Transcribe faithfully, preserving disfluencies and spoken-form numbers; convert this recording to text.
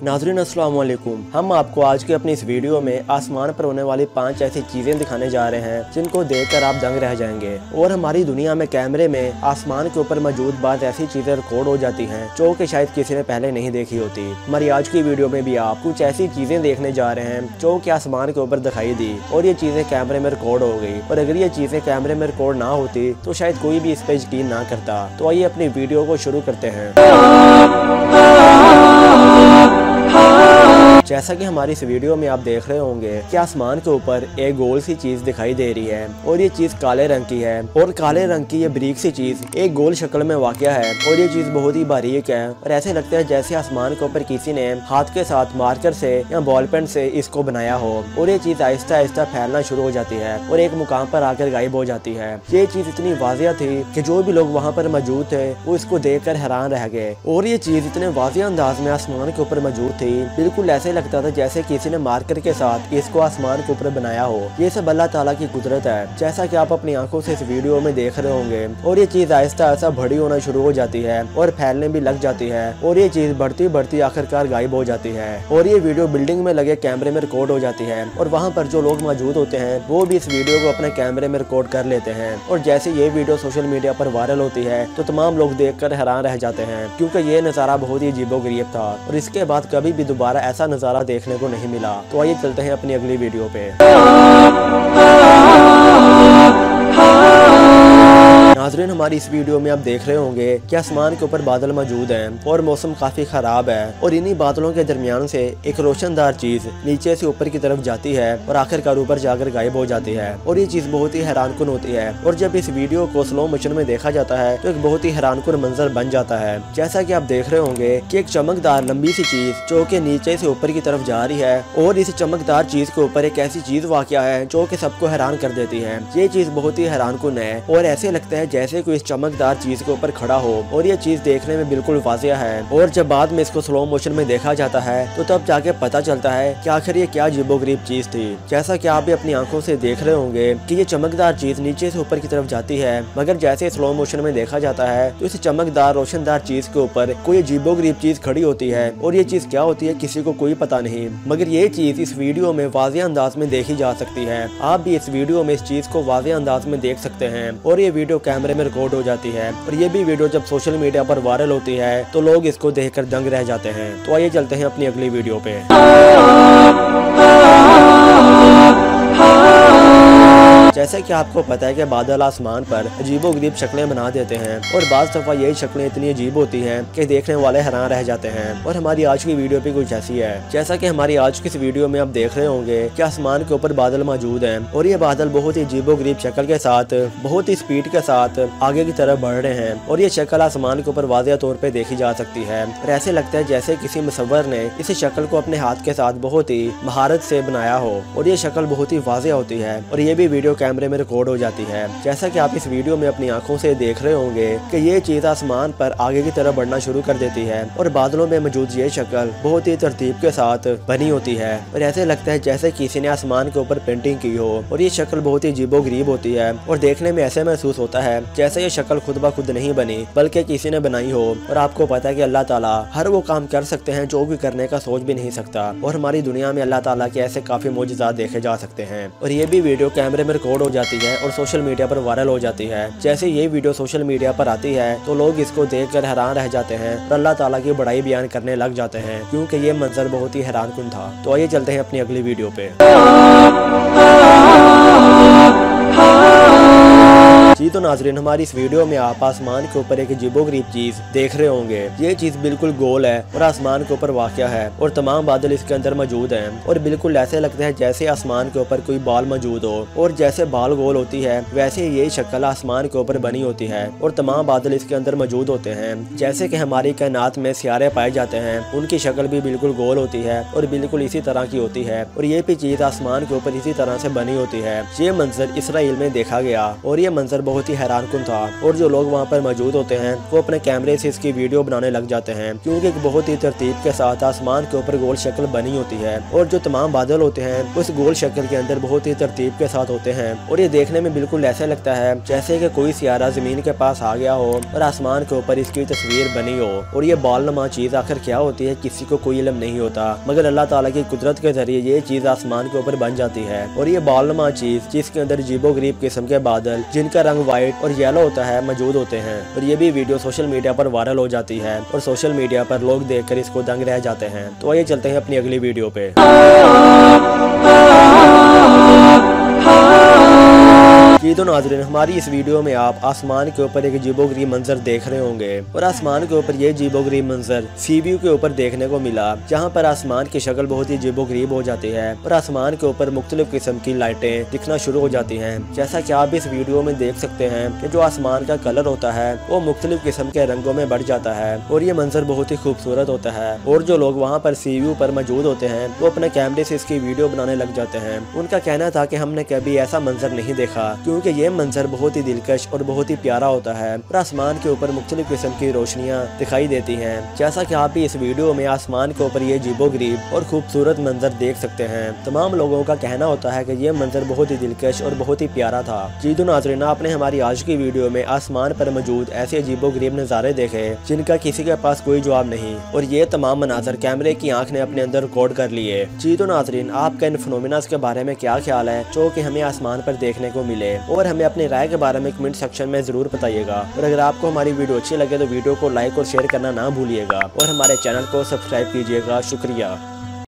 नाज़रीन अस्सलाम वालेकुम। हम आपको आज के अपनी इस वीडियो में आसमान पर होने वाली पांच ऐसी चीज़ें दिखाने जा रहे हैं जिनको देखकर आप दंग रह जाएंगे। और हमारी दुनिया में कैमरे में आसमान के ऊपर मौजूद बात ऐसी चीज़ें रिकॉर्ड हो जाती हैं जो कि शायद किसी ने पहले नहीं देखी होती। हमारी आज की वीडियो में भी आप कुछ ऐसी चीज़ें देखने जा रहे हैं जो कि आसमान के ऊपर दिखाई दी और ये चीज़ें कैमरे में रिकॉर्ड हो गई। और अगर ये चीज़ें कैमरे में रिकॉर्ड ना होती तो शायद कोई भी इस पर यकीन ना करता। तो आइए अपनी वीडियो को शुरू करते हैं। जैसा कि हमारी इस वीडियो में आप देख रहे होंगे कि आसमान के ऊपर एक गोल सी चीज दिखाई दे रही है और ये चीज काले रंग की है और काले रंग की ये बारीक सी चीज एक गोल शक्ल में वाक़या है और ये चीज बहुत ही बारीक है और ऐसे लगता है जैसे आसमान के ऊपर किसी ने हाथ के साथ मार्कर से या बॉल पेन से इसको बनाया हो। और ये चीज आहिस्ता आहिस्ता फैलना शुरू हो जाती है और एक मुकाम पर आकर गायब हो जाती है। ये चीज इतनी वाजिया थी कि जो भी लोग वहाँ पर मौजूद थे वो इसको देख कर हैरान रह गए। और ये चीज इतने वाजिया अंदाज में आसमान के ऊपर मौजूद थी, बिल्कुल ऐसे लगता था जैसे किसी ने मार्कर के साथ इसको आसमान के ऊपर बनाया हो। ये सब अल्लाह ताला की कुदरत है, जैसा कि आप अपनी आंखों से इस वीडियो में देख रहे होंगे। और ये चीज आहिस्ता आहिस्ता बड़ी होना शुरू हो जाती है और फैलने भी लग जाती है और ये चीज बढ़ती बढ़ती आखिरकार गायब हो जाती है। और ये वीडियो बिल्डिंग में लगे कैमरे में रिकॉर्ड हो जाती है और वहाँ पर जो लोग मौजूद होते हैं वो भी इस वीडियो को अपने कैमरे में रिकॉर्ड कर लेते हैं। और जैसे ये वीडियो सोशल मीडिया पर वायरल होती है तो तमाम लोग देख कर हैरान रह जाते हैं, क्योंकि ये नज़ारा बहुत ही अजीबोगरीब था और इसके बाद कभी भी दोबारा ऐसा नज़ारा देखने को नहीं मिला। तो आइए चलते हैं अपनी अगली वीडियो पे। नाज़रीन, हमारी इस वीडियो में आप देख रहे होंगे कि आसमान के ऊपर बादल मौजूद हैं और मौसम काफ़ी ख़राब है और इन्हीं बादलों के दरमियान से एक रोशनदार चीज़ नीचे से ऊपर की तरफ जाती है और आखिरकार ऊपर जाकर गायब हो जाती है। और ये चीज़ बहुत ही हैरानकुन होती है और जब इस वीडियो को स्लो मोशन में देखा जाता है तो एक बहुत ही हैरानकुन मंजर बन जाता है। जैसा कि आप देख रहे होंगे कि एक चमकदार लंबी सी चीज़ जो कि नीचे से ऊपर की तरफ जा रही है और इस चमकदार चीज़ के ऊपर एक ऐसी चीज़ वाक़या है जो कि सबको हैरान कर देती है। ये चीज़ बहुत ही हैरानकुन है और ऐसे लगता है जैसे कोई इस चमकदार चीज के ऊपर खड़ा हो और ये चीज देखने में बिल्कुल वाजिया है। और जब बाद में इसको स्लो मोशन में देखा जाता है तो तब जाके पता चलता है कि आखिर ये क्या अजीबोगरीब चीज थी। जैसा कि आप भी अपनी आंखों से देख रहे होंगे कि ये चमकदार चीज नीचे से ऊपर की तरफ जाती है, मगर जैसे स्लो मोशन में देखा जाता है तो इस चमकदार रोशनदार चीज के ऊपर कोई अजीबोगरीब चीज खड़ी होती है। और ये चीज क्या होती है किसी को कोई पता नहीं, मगर ये चीज इस वीडियो में वाजिया अंदाज में देखी जा सकती है। आप भी इस वीडियो में इस चीज को वाजिया अंदाज में देख सकते हैं और ये वीडियो कैमरे में रिकॉर्ड हो जाती है। और ये भी वीडियो जब सोशल मीडिया पर वायरल होती है तो लोग इसको देखकर दंग रह जाते हैं। तो आइए चलते हैं अपनी अगली वीडियो पे। जैसे कि आपको पता है कि बादल आसमान पर अजीबोगरीब शक्लें बना देते हैं और बाज़ दफ़ा यही शक्लें इतनी अजीब होती हैं कि देखने वाले हैरान रह जाते हैं। और हमारी आज की वीडियो भी कुछ ऐसी है। जैसा कि हमारी आज की इस वीडियो में आप देख रहे होंगे कि आसमान के ऊपर बादल मौजूद हैं और ये बादल बहुत ही अजीबोगरीब शक्ल के साथ बहुत ही स्पीड के साथ आगे की तरफ बढ़ रहे हैं और ये शक्ल आसमान के ऊपर वाज़िया तौर पर देखी जा सकती है। और ऐसे लगता है जैसे किसी मुसव्वर ने इस शक्ल को अपने हाथ के साथ बहुत ही महारत से बनाया हो और ये शक्ल बहुत ही वाज़िया होती है और ये भी वीडियो कैमरे में रिकॉर्ड हो जाती है। जैसा कि आप इस वीडियो में अपनी आंखों से देख रहे होंगे कि ये चीज आसमान पर आगे की तरफ बढ़ना शुरू कर देती है और बादलों में मौजूद ये शक्ल बहुत ही तरतीब के साथ बनी होती है और ऐसे लगता है जैसे किसी ने आसमान के ऊपर पेंटिंग की हो। और ये शक्ल बहुत ही अजीबोगरीब होती है और देखने में ऐसे महसूस होता है जैसे ये शक्ल खुद ब खुद नहीं बनी बल्कि किसी ने बनाई हो। और आपको पता है कि अल्लाह ताला हर वो काम कर सकते हैं जो भी करने का सोच भी नहीं सकता और हमारी दुनिया में अल्लाह ताला के ऐसे काफी मोजज़ात देखे जा सकते हैं। और ये भी वीडियो कैमरे में रिकॉर्ड हो जाती है और सोशल मीडिया पर वायरल हो जाती है। जैसे ये वीडियो सोशल मीडिया पर आती है तो लोग इसको देखकर हैरान रह जाते हैं और अल्लाह ताला की बड़ाई बयान करने लग जाते हैं, क्योंकि ये मंजर बहुत ही हैरानकुन था। तो आइए चलते हैं अपनी अगली वीडियो पे। जी तो नाजरीन, हमारी इस वीडियो में आप आसमान के ऊपर एक अजीबोगरीब चीज देख रहे होंगे। ये चीज बिल्कुल गोल है और आसमान के ऊपर वाक़या है और तमाम बादल इसके अंदर मौजूद हैं और बिल्कुल ऐसे लगता है जैसे आसमान के ऊपर कोई बाल मौजूद हो। और जैसे बाल गोल होती है वैसे ये शक्ल आसमान के ऊपर बनी होती है और तमाम बादल इसके अंदर मौजूद होते हैं। जैसे कि हमारी कायनात में सियारे पाए जाते हैं, उनकी शक्ल भी बिल्कुल गोल होती है और बिल्कुल इसी तरह की होती है और ये भी चीज आसमान के ऊपर इसी तरह से बनी होती है। ये मंजर इसराइल में देखा गया और ये मंजर बहुत ही हैरानकुन था और जो लोग वहाँ पर मौजूद होते हैं वो अपने कैमरे से इसकी वीडियो बनाने लग जाते हैं, क्योंकि एक बहुत ही तरतीब के साथ आसमान के ऊपर गोल शक्ल बनी होती है और जो तमाम बादल होते हैं उस गोल शक्ल के अंदर बहुत ही तरतीब के साथ होते हैं और ये देखने में बिल्कुल ऐसा लगता है जैसे कि कोई सियारा जमीन के पास आ गया हो और आसमान के ऊपर इसकी तस्वीर बनी हो। और ये बालनुमा चीज आखिर क्या होती है किसी को कोई इल्म नहीं होता, मगर अल्लाह ताला की कुदरत के जरिए ये चीज आसमान के ऊपर बन जाती है। और ये बालनुमा चीज जिसके अंदर अजीबोगरीब किस्म के बादल जिनका रंग व्हाइट और येलो होता है मौजूद होते हैं। और ये भी वीडियो सोशल मीडिया पर वायरल हो जाती है और सोशल मीडिया पर लोग देखकर इसको दंग रह जाते हैं। तो आइए चलते हैं अपनी अगली वीडियो पे। जी तो नाज़रीन, हमारी इस वीडियो में आप आसमान के ऊपर एक अजीबोगरीब मंजर देख रहे होंगे और आसमान के ऊपर ये अजीबोगरीब मंजर सी व्यू के ऊपर देखने को मिला, जहाँ पर आसमान की शक्ल बहुत ही अजीबोगरीब हो जाती है और आसमान के ऊपर मुख्तलिफ किस्म की लाइटें दिखना शुरू हो जाती हैं। जैसा कि आप इस वीडियो में देख सकते हैं कि जो आसमान का कलर होता है वो मुख्तलिफ किस्म के रंगों में बढ़ जाता है और ये मंजर बहुत ही खूबसूरत होता है। और जो लोग वहाँ पर सी व्यू पर मौजूद होते हैं वो अपने कैमरे से इसकी वीडियो बनाने लग जाते हैं। उनका कहना था कि हमने कभी ऐसा मंजर नहीं देखा, क्योंकि ये मंजर बहुत ही दिलकश और बहुत ही प्यारा होता है और आसमान के ऊपर मुख्तलिफ किस्म की रोशनियाँ दिखाई देती हैं। जैसा कि आप भी इस वीडियो में आसमान के ऊपर ये अजीबोगरीब और खूबसूरत मंजर देख सकते हैं। तमाम लोगों का कहना होता है कि ये मंजर बहुत ही दिलकश और बहुत ही प्यारा था। जी तो नाज़रीन, आपने हमारी आज की वीडियो में आसमान पर मौजूद ऐसे अजीबोगरीब नज़ारे देखे जिनका किसी के पास कोई जवाब नहीं और ये तमाम मनाजर कैमरे की आंख ने अपने अंदर रिकॉर्ड कर लिए। जी तो नाज़रीन, आपका इन फिनोमेनास के बारे में क्या ख्याल है जो कि हमें आसमान पर देखने को मिले, और हमें अपनी राय के बारे में कमेंट सेक्शन में जरूर बताइएगा। और अगर आपको हमारी वीडियो अच्छी लगे तो वीडियो को लाइक और शेयर करना ना भूलिएगा और हमारे चैनल को सब्सक्राइब कीजिएगा। शुक्रिया।